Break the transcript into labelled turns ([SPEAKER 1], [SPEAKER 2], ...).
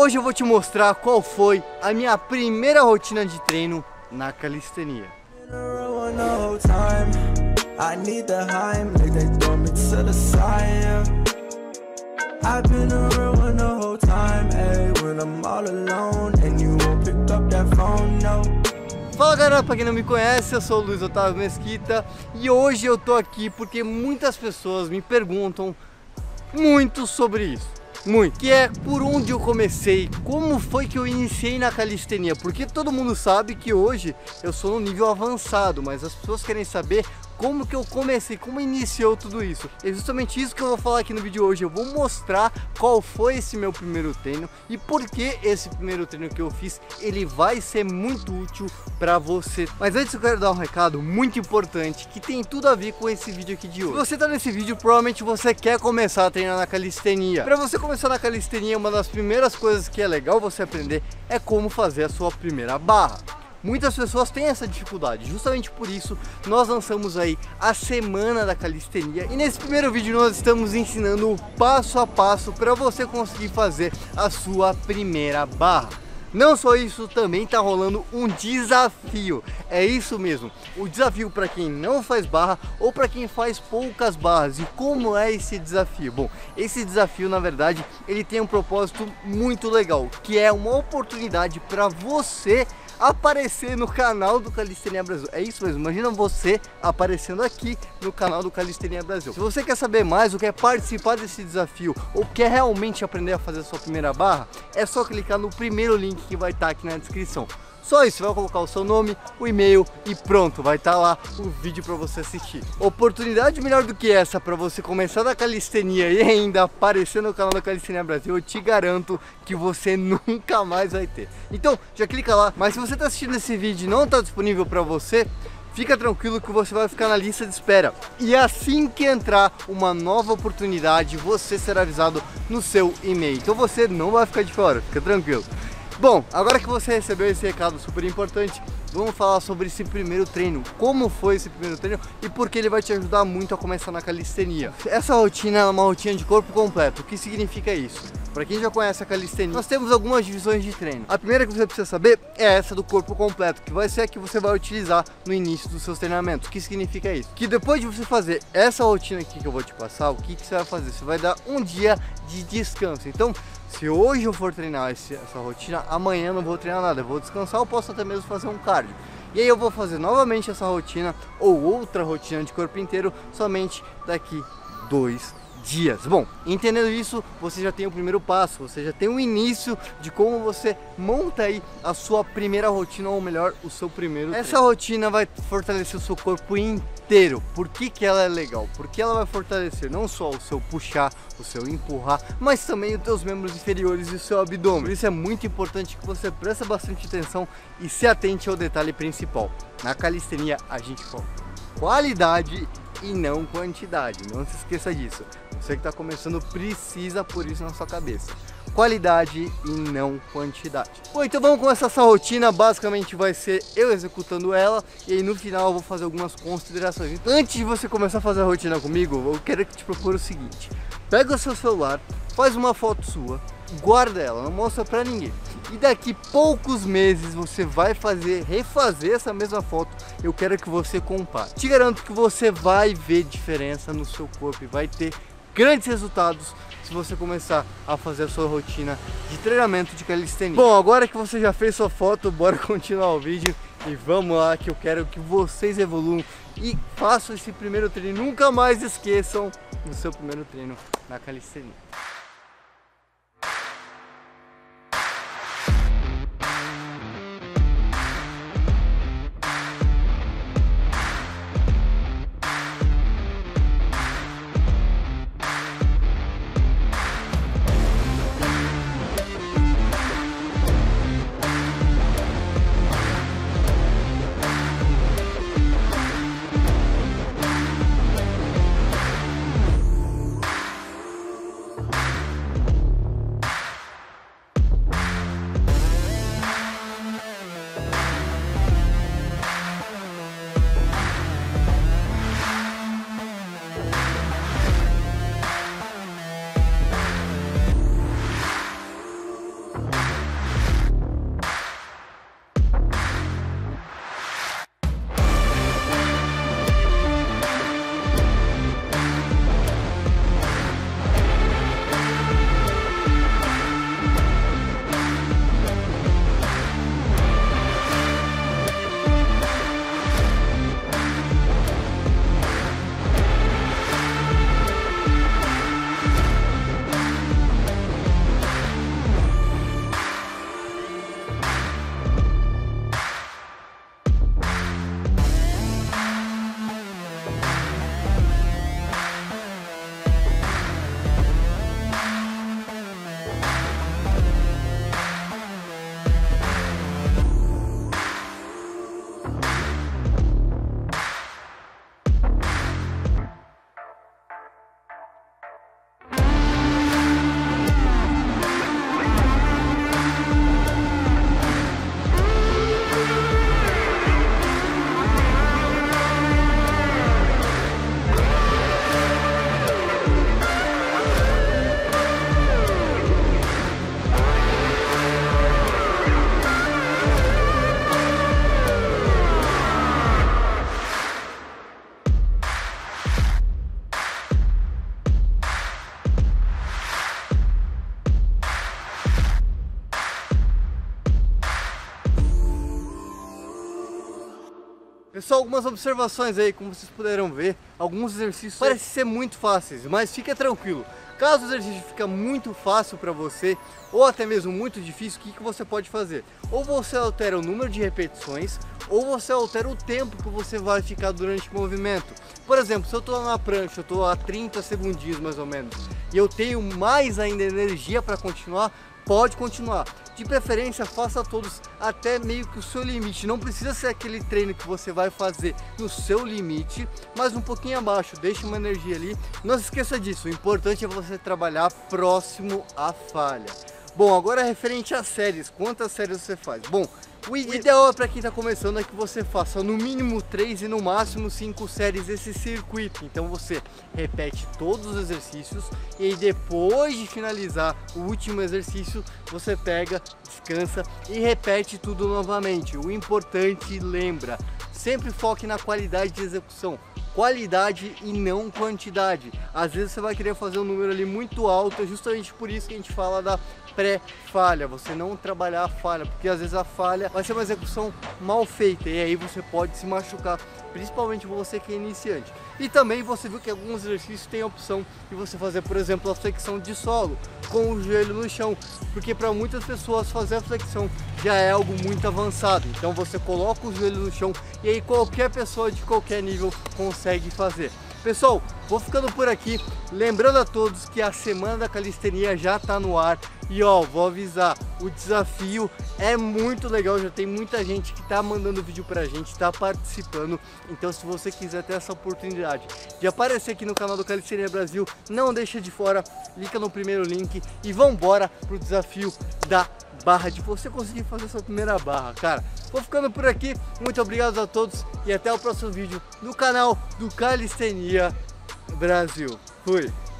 [SPEAKER 1] Hoje eu vou te mostrar qual foi a minha primeira rotina de treino na calistenia. Fala galera, pra quem não me conhece, eu sou o Luiz Otávio Mesquita e hoje eu tô aqui porque muitas pessoas me perguntam muito sobre isso. Muito, que é por onde eu comecei, como foi que eu iniciei na calistenia, porque todo mundo sabe que hoje eu sou no nível avançado, mas as pessoas querem saber como que eu comecei, como iniciou tudo isso. É justamente isso que eu vou falar aqui no vídeo de hoje. Eu vou mostrar qual foi esse meu primeiro treino e por que esse primeiro treino que eu fiz, ele vai ser muito útil para você. Mas antes eu quero dar um recado muito importante que tem tudo a ver com esse vídeo aqui de hoje. Se você tá nesse vídeo, provavelmente você quer começar a treinar na calistenia. Para você começar na calistenia, uma das primeiras coisas que é legal você aprender é como fazer a sua primeira barra. Muitas pessoas têm essa dificuldade, justamente por isso nós lançamos aí a Semana da Calistenia e nesse primeiro vídeo nós estamos ensinando o passo a passo para você conseguir fazer a sua primeira barra. Não só isso, também tá rolando um desafio, é isso mesmo, o desafio para quem não faz barra ou para quem faz poucas barras. E como é esse desafio? Bom, esse desafio na verdade ele tem um propósito muito legal, que é uma oportunidade para você aparecer no canal do Calistenia Brasil. É isso mesmo, imagina você aparecendo aqui no canal do Calistenia Brasil. Se você quer saber mais ou quer participar desse desafio ou quer realmente aprender a fazer a sua primeira barra, é só clicar no primeiro link que vai estar aqui na descrição. Só isso, você vai colocar o seu nome, o e-mail e pronto, vai estar lá o vídeo para você assistir. Oportunidade melhor do que essa para você começar da calistenia e ainda aparecer no canal da Calistenia Brasil, eu te garanto que você nunca mais vai ter. Então, já clica lá, mas se você está assistindo esse vídeo e não está disponível para você, fica tranquilo que você vai ficar na lista de espera. E assim que entrar uma nova oportunidade, você será avisado no seu e-mail. Então você não vai ficar de fora, fica tranquilo. Bom, agora que você recebeu esse recado super importante, vamos falar sobre esse primeiro treino. Como foi esse primeiro treino e por que ele vai te ajudar muito a começar na calistenia. Essa rotina é uma rotina de corpo completo. O que significa isso? Para quem já conhece a calistenia, nós temos algumas divisões de treino. A primeira que você precisa saber é essa do corpo completo, que vai ser a que você vai utilizar no início dos seus treinamentos. O que significa isso? Que depois de você fazer essa rotina aqui que eu vou te passar, o que você vai fazer? Você vai dar um dia de descanso. Então, se hoje eu for treinar essa rotina, amanhã eu não vou treinar nada, eu vou descansar, eu posso até mesmo fazer um cardio. E aí eu vou fazer novamente essa rotina ou outra rotina de corpo inteiro somente daqui 2 dias. Bom, entendendo isso, você já tem o primeiro passo, você já tem o início de como você monta aí a sua primeira rotina, ou melhor, o seu primeiro treino. Essa rotina vai fortalecer o seu corpo inteiro. Por que que ela é legal? Porque ela vai fortalecer não só o seu puxar, o seu empurrar, mas também os teus membros inferiores e o seu abdômen. Por isso é muito importante que você preste bastante atenção e se atente ao detalhe principal. Na calistenia a gente foca qualidade e não quantidade, não se esqueça disso. Você que está começando precisa pôr isso na sua cabeça. Qualidade e não quantidade. Bom, então vamos começar essa rotina. Basicamente vai ser eu executando ela e aí no final eu vou fazer algumas considerações. Antes de você começar a fazer a rotina comigo, eu quero que te propor o seguinte: pega o seu celular, faz uma foto sua, guarda ela, não mostra pra ninguém. E daqui poucos meses você vai refazer essa mesma foto. Eu quero que você compare. Te garanto que você vai ver diferença no seu corpo e vai ter grandes resultados se você começar a fazer a sua rotina de treinamento de calistenia. Bom, agora que você já fez sua foto, bora continuar o vídeo e vamos lá, que eu quero que vocês evoluam e façam esse primeiro treino. Nunca mais esqueçam do seu primeiro treino na calistenia. Pessoal, algumas observações aí, como vocês puderam ver, alguns exercícios parecem ser muito fáceis, mas fica tranquilo. Caso o exercício fica muito fácil para você, ou até mesmo muito difícil, o que você pode fazer? Ou você altera o número de repetições, ou você altera o tempo que você vai ficar durante o movimento. Por exemplo, se eu estou na prancha, eu estou a 30 segundinhos mais ou menos, e eu tenho mais ainda energia para continuar, pode continuar. De preferência, faça todos até meio que o seu limite. Não precisa ser aquele treino que você vai fazer no seu limite, mas um pouquinho abaixo. Deixe uma energia ali. Não se esqueça disso. O importante é você trabalhar próximo à falha. Bom, agora referente às séries. Quantas séries você faz? Bom, o ideal é para quem está começando é que você faça no mínimo 3 e no máximo 5 séries esse circuito. Então você repete todos os exercícios e aí depois de finalizar o último exercício, você pega, descansa e repete tudo novamente. O importante, lembra, sempre foque na qualidade de execução. Qualidade e não quantidade. Às vezes você vai querer fazer um número ali muito alto, é justamente por isso que a gente fala da pré-falha, você não trabalhar a falha, porque às vezes a falha vai ser uma execução mal feita e aí você pode se machucar, principalmente você que é iniciante. E também você viu que alguns exercícios têm a opção de você fazer, por exemplo, a flexão de solo com o joelho no chão, porque para muitas pessoas fazer a flexão já é algo muito avançado. Então você coloca o joelho no chão e aí qualquer pessoa de qualquer nível consegue fazer. Pessoal, vou ficando por aqui, lembrando a todos que a Semana da Calistenia já está no ar e ó, vou avisar, o desafio é muito legal, já tem muita gente que está mandando vídeo pra gente, está participando, então se você quiser ter essa oportunidade de aparecer aqui no canal do Calistenia Brasil, não deixa de fora, clica no primeiro link e vambora pro desafio da barra, de você conseguir fazer sua primeira barra, cara. Vou ficando por aqui, muito obrigado a todos e até o próximo vídeo no canal do Calistenia Brasil. Fui!